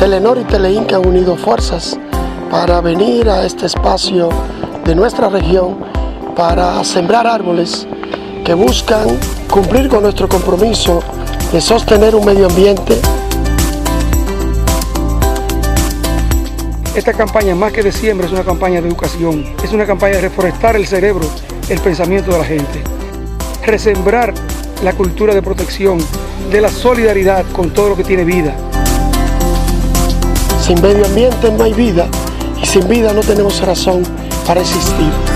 Telenor y Teleinc han unido fuerzas para venir a este espacio de nuestra región para sembrar árboles que buscan cumplir con nuestro compromiso de sostener un medio ambiente. Esta campaña, más que de siembra, es una campaña de educación, es una campaña de reforestar el cerebro, el pensamiento de la gente, resembrar la cultura de protección, de la solidaridad con todo lo que tiene vida. Sin medio ambiente no hay vida y sin vida no tenemos razón para existir.